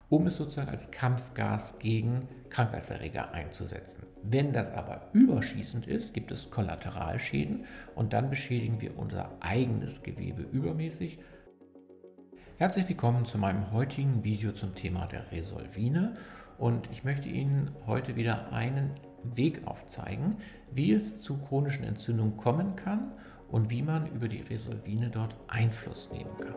um es sozusagen als Kampfgas gegen Krankheitserreger einzusetzen. Wenn das aber überschießend ist, gibt es Kollateralschäden und dann beschädigen wir unser eigenes Gewebe übermäßig. Herzlich willkommen zu meinem heutigen Video zum Thema der Resolvine und ich möchte Ihnen heute wieder einen Weg aufzeigen, wie es zu chronischen Entzündungen kommen kann und wie man über die Resolvine dort Einfluss nehmen kann.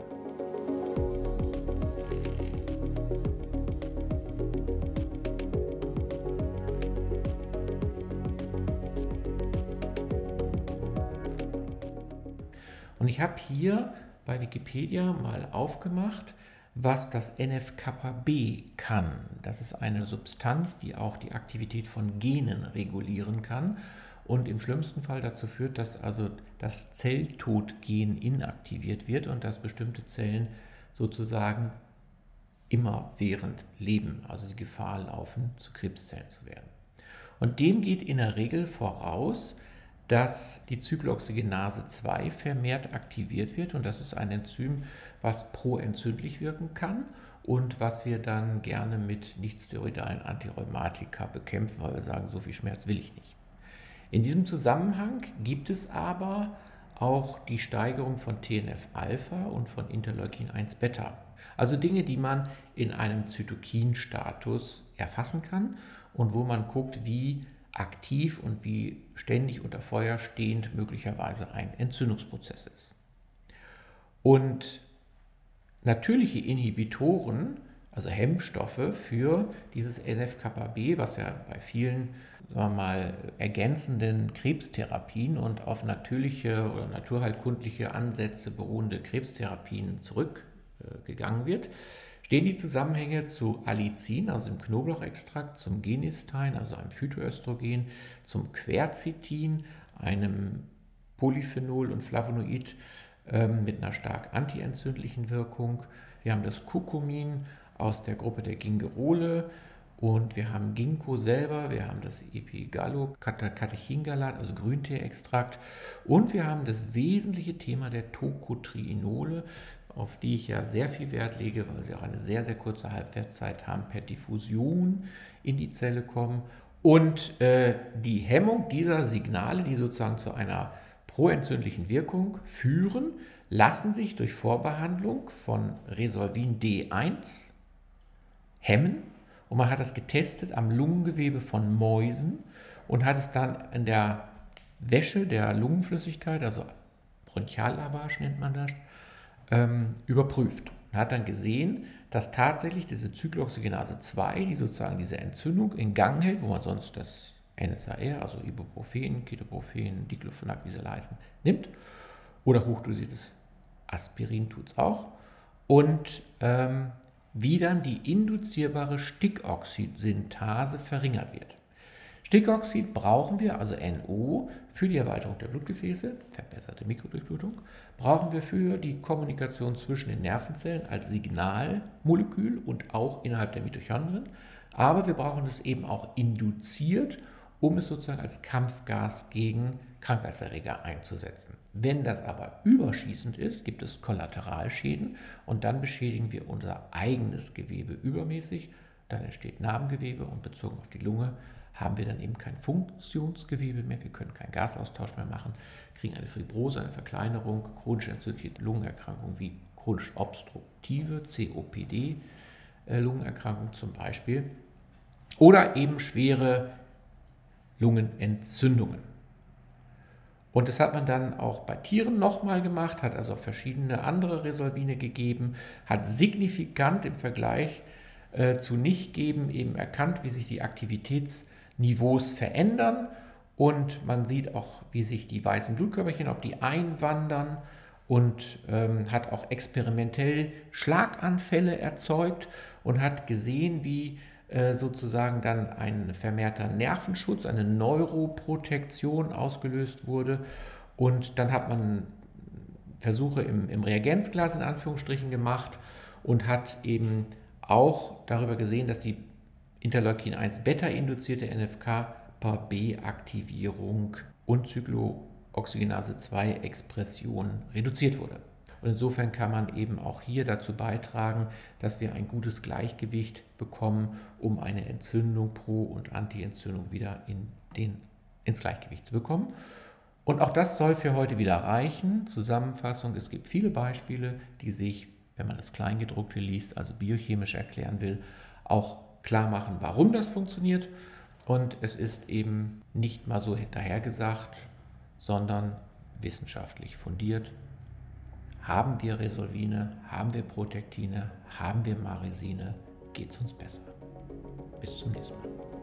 Und ich habe hier bei Wikipedia mal aufgemacht, was das NF-κB kann. Das ist eine Substanz, die auch die Aktivität von Genen regulieren kann und im schlimmsten Fall dazu führt, dass also das Zelltodgen inaktiviert wird und dass bestimmte Zellen sozusagen immerwährend leben, also die Gefahr laufen, zu Krebszellen zu werden. Und dem geht in der Regel voraus, dass die Cyclooxygenase 2 vermehrt aktiviert wird und das ist ein Enzym, was proentzündlich wirken kann und was wir dann gerne mit nichtsteroidalen Antirheumatika bekämpfen, weil wir sagen, so viel Schmerz will ich nicht. In diesem Zusammenhang gibt es aber auch die Steigerung von TNF-Alpha und von Interleukin-1-Beta. Also Dinge, die man in einem Zytokinstatus erfassen kann und wo man guckt, wie aktiv und wie ständig unter Feuer stehend möglicherweise ein Entzündungsprozess ist. Und natürliche Inhibitoren, also Hemmstoffe für dieses NF-κB, was ja bei vielen, sagen wir mal, ergänzenden Krebstherapien und auf natürliche oder naturheilkundliche Ansätze beruhende Krebstherapien zurückgegangen wird, stehen die Zusammenhänge zu Allicin, also dem Knoblauchextrakt, zum Genistein, also einem Phytoöstrogen, zum Quercetin, einem Polyphenol und Flavonoid mit einer stark antientzündlichen Wirkung. Wir haben das Curcumin aus der Gruppe der Gingerole und wir haben Ginkgo selber, wir haben das Epigallocatechingalat, also Grünteeextrakt und wir haben das wesentliche Thema der Tocotrienole, auf die ich ja sehr viel Wert lege, weil sie auch eine sehr, sehr kurze Halbwertszeit haben, per Diffusion in die Zelle kommen. Und die Hemmung dieser Signale, die sozusagen zu einer proentzündlichen Wirkung führen, lassen sich durch Vorbehandlung von Resolvin D1 hemmen. Und man hat das getestet am Lungengewebe von Mäusen und hat es dann in der Wäsche der Lungenflüssigkeit, also Bronchiallavage nennt man das, überprüft und hat dann gesehen, dass tatsächlich diese Cyclooxygenase 2, die sozusagen diese Entzündung in Gang hält, wo man sonst das NSAR, also Ibuprofen, Ketoprofen, Diclofenac, wie sie heißen, nimmt, oder hochdosiertes Aspirin tut es auch, und wie dann die induzierbare Stickoxid-Synthase verringert wird. Stickoxid brauchen wir, also NO, für die Erweiterung der Blutgefäße, verbesserte Mikrodurchblutung, brauchen wir für die Kommunikation zwischen den Nervenzellen als Signalmolekül und auch innerhalb der Mitochondrien, aber wir brauchen es eben auch induziert, um es sozusagen als Kampfgas gegen Krankheitserreger einzusetzen. Wenn das aber überschießend ist, gibt es Kollateralschäden und dann beschädigen wir unser eigenes Gewebe übermäßig, dann entsteht Narbengewebe und bezogen auf die Lunge haben wir dann eben kein Funktionsgewebe mehr, wir können keinen Gasaustausch mehr machen, kriegen eine Fibrose, eine Verkleinerung, chronisch entzündliche Lungenerkrankungen wie chronisch obstruktive COPD-Lungenerkrankung zum Beispiel oder eben schwere Lungenentzündungen. Und das hat man dann auch bei Tieren nochmal gemacht, hat also verschiedene andere Resolvine gegeben, hat signifikant im Vergleich zu Nicht-Geben eben erkannt, wie sich die Aktivitätsniveaus verändern und man sieht auch, wie sich die weißen Blutkörperchen, ob die einwandern und hat auch experimentell Schlaganfälle erzeugt und hat gesehen, wie sozusagen dann ein vermehrter Nervenschutz, eine Neuroprotektion ausgelöst wurde und dann hat man Versuche im Reagenzglas in Anführungsstrichen gemacht und hat eben auch darüber gesehen, dass die Interleukin-1-Beta-induzierte NF-κB-Aktivierung und Cyclooxygenase 2-Expression reduziert wurde. Und insofern kann man eben auch hier dazu beitragen, dass wir ein gutes Gleichgewicht bekommen, um eine Entzündung Pro- und Anti-Entzündung wieder ins Gleichgewicht zu bekommen. Und auch das soll für heute wieder reichen. Zusammenfassung: Es gibt viele Beispiele, die sich, wenn man das Kleingedruckte liest, also biochemisch erklären will, auch klar machen, warum das funktioniert. Und es ist eben nicht mal so hinterhergesagt, sondern wissenschaftlich fundiert. Haben wir Resolvine, haben wir Protektine, haben wir Maresine, geht es uns besser. Bis zum nächsten Mal.